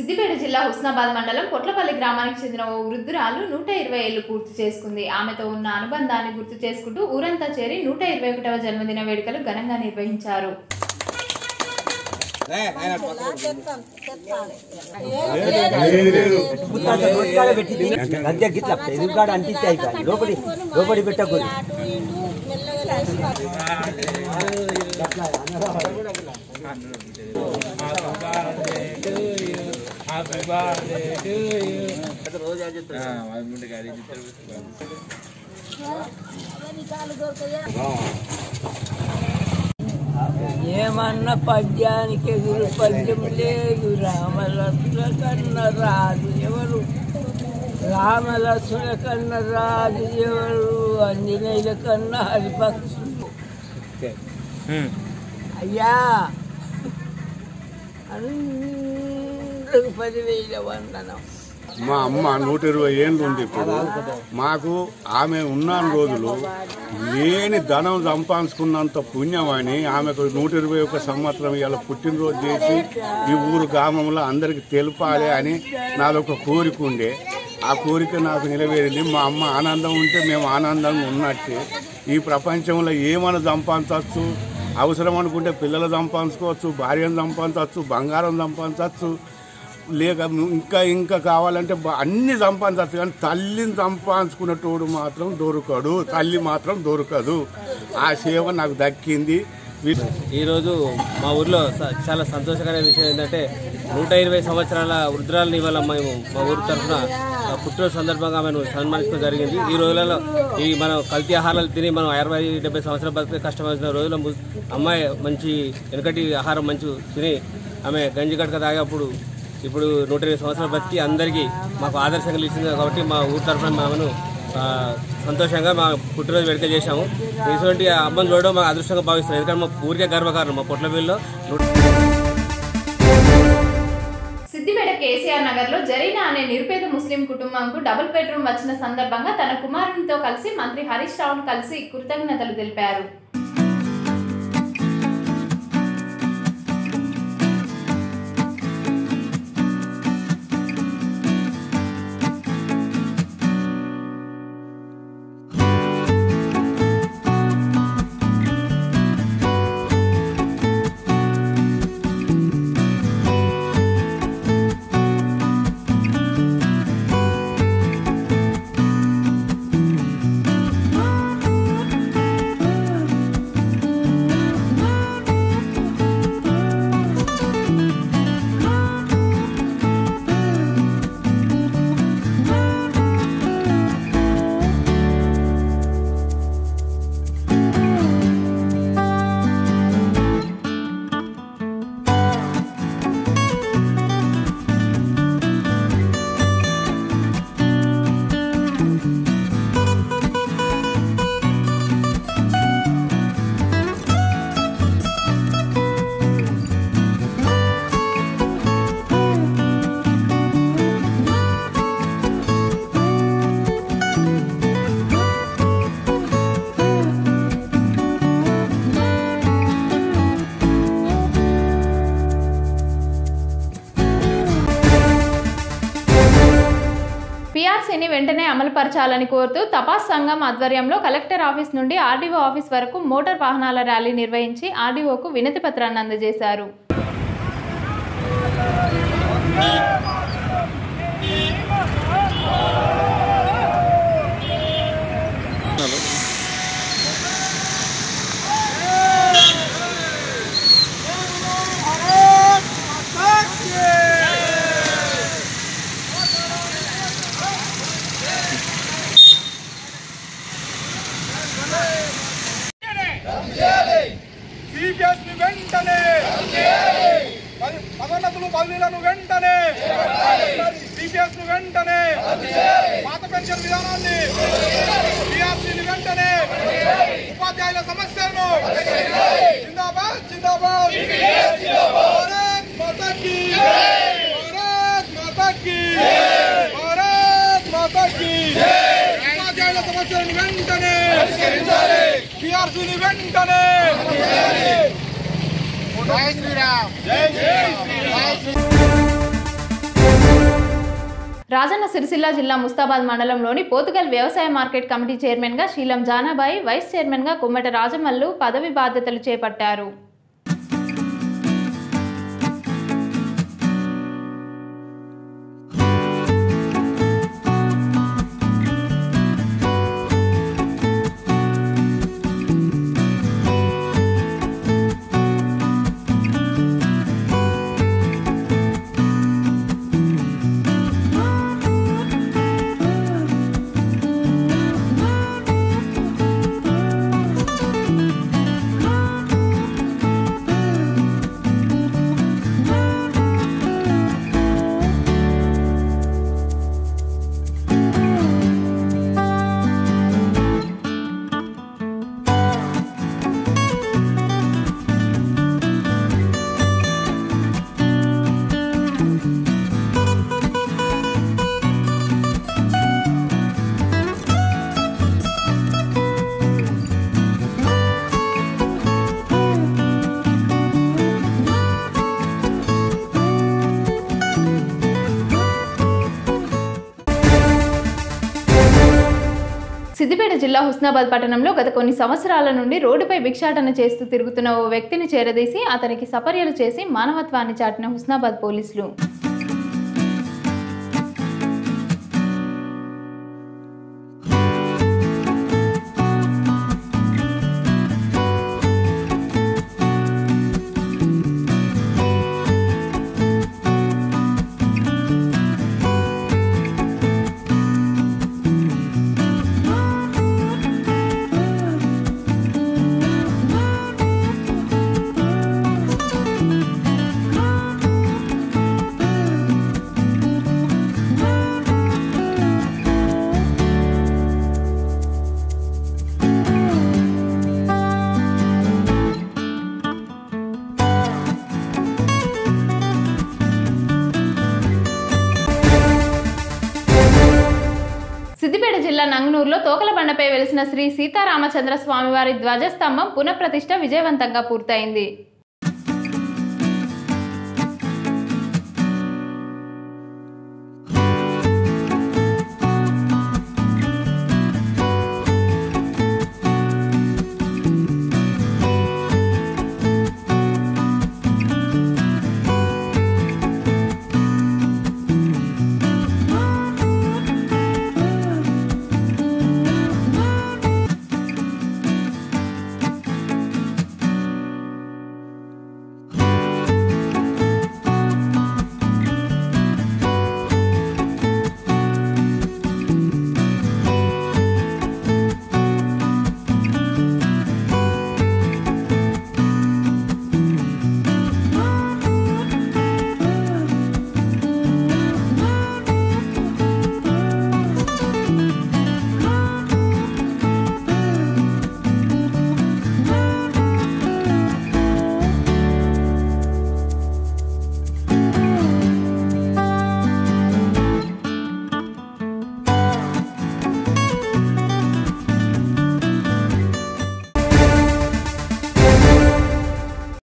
సిద్దిపేట జిల్లా హుస్నాబాద్ మండలం పొట్లపల్లి గ్రామానికి చెందిన ఓ వృద్ధురాలు 120 ఏళ్లు పూర్తి చేసుకుంది. ఆమెతో ఉన్న అనుబంధాన్ని గుర్తు చేసుకుంటూ ఊరంతా చేరి 121వ జన్మదిన వేడుకలు ఘనంగా నిర్వహించారు. ఏమన్నా పద్యానికి ఎదురు పద్యం లేదు. రామలక్ష్మణ కన్న రాజు ఎవరు, రామలక్ష్మణ కన్న రాజు ఎవరు, ఆంజనేయుల కన్నా హరిపక్షులు. అయ్యా అందరికి 10,000 వందనం. మా అమ్మ 120 ఏళ్ళు ఉంది. ఇప్పుడు మాకు ఆమె ఉన్న రోజులు లేని ధనం సంపాదించుకున్నంత పుణ్యం అని ఆమెకు 121 సంవత్సరం ఇలా పుట్టినరోజు చేసి ఈ ఊరు గ్రామంలో అందరికి తెలపాలి అని నాదొక కోరిక ఉండే. ఆ కోరిక నాకు నిలవేరింది. మా అమ్మ ఆనందం ఉంటే మేము ఆనందంగా ఉన్నట్టే. ఈ ప్రపంచంలో ఏమైనా సంపాదించవచ్చు, అవసరం అనుకుంటే పిల్లలు సంపాదించుకోవచ్చు, భార్యను సంపాదించవచ్చు, బంగారం సంపాదించవచ్చు, లేక ఇంకా కావాలంటే అన్ని సంపాదించవచ్చు. కానీ తల్లిని సంపాదించుకున్నటోడు మాత్రం దొరకడు, తల్లి మాత్రం దొరకదు. ఆ సేవ నాకు దక్కింది. ఈరోజు మా ఊర్లో చాలా సంతోషకరమైన విషయం ఏంటంటే 120 సంవత్సరాల వృద్ధురాలని ఇవాళ మేము మా ఊరి తరఫున పుట్టినరోజు సందర్భంగా మేము సన్మానించడం జరిగింది. ఈ రోజులలో ఈ మనం కల్తీ ఆహారాలు తిని మనం 60-70 సంవత్సరాల బతికే కష్టమైన రోజుల్లో అమ్మాయి మంచి వెనకటి ఆహారం మంచి తిని ఆమె గంజి గడక తాగేప్పుడు ఇప్పుడు 120 సంవత్సరాలు బతికి అందరికీ మాకు ఆదర్శంగా నిలిచింది. కాబట్టి మా ఊరి తరఫున మేము సంతోషంగా మా పుట్టినరోజు వేడుకలు చేశాము. ఇటువంటి అమ్మని చూడడం మాకు అదృష్టంగా భావిస్తున్నాం. ఎందుకంటే మా ఊరికే గర్వకారణం. మా పొట్లపల్లిలో సిద్దిపేట కేసీఆర్ నగర్ లో జరీనా అనే నిరుపేద ముస్లిం కుటుంబంకు డబుల్ బెడ్రూమ్ వచ్చిన సందర్భంగా తన కుమారునితో కలిసి మంత్రి హరీష్ రావును కలిసి కృతజ్ఞతలు తెలిపారు. పీఆర్సీని వెంటనే అమలుపరచాలని కోరుతూ తపాస్ సంఘం ఆధ్వర్యంలో కలెక్టర్ ఆఫీస్ నుండి ఆర్డీఓ ఆఫీస్ వరకు మోటార్ వాహనాల ర్యాలీ నిర్వహించి ఆర్డీఓకు వినతి పత్రాన్ని అందజేశారు. పదోన్నతులు బదిలీలను వెంటనే, టీపీఎస్ ను వెంటనే, పాత పెన్షన్ విధానాన్ని, పీఆర్సీని వెంటనే, ఉపాధ్యాయుల సమస్యలను జిందాబాద్ జిందాబాద్, భారత్ మాతా కీ, భారత్ మాతా కీ, భారత్ మాతా కీ. ఉపాధ్యాయుల సమస్యలను వెంటనే, పీఆర్సీని వెంటనే. జై శ్రీరామ్, జై శ్రీరామ్. రాజన్న సిరిసిల్ల జిల్లా ముస్తాబాద్ మండలంలోని పోతుగల్ వ్యవసాయ మార్కెట్ కమిటీ చైర్మన్గా శీలం జానాబాయి, వైస్ చైర్మన్గా కుమ్మట రాజమల్లు పదవి బాధ్యతలు చేపట్టారు. సిద్దిపేట జిల్లా హుస్నాబాద్ పట్టణంలో గత కొన్ని సంవత్సరాల నుండి రోడ్డుపై భిక్షాటన చేస్తూ తిరుగుతున్న ఓ వ్యక్తిని చేరదీసి అతనికి సపర్యలు చేసి మానవత్వాన్ని చాటిన హుస్నాబాద్ పోలీసులు. సిద్దిపేట జిల్లా నంగనూరులో తోకల బండపై వెలిసిన శ్రీ సీతారామచంద్ర స్వామివారి ధ్వజస్తంభం పునఃప్రతిష్ఠ విజయవంతంగా పూర్తయింది.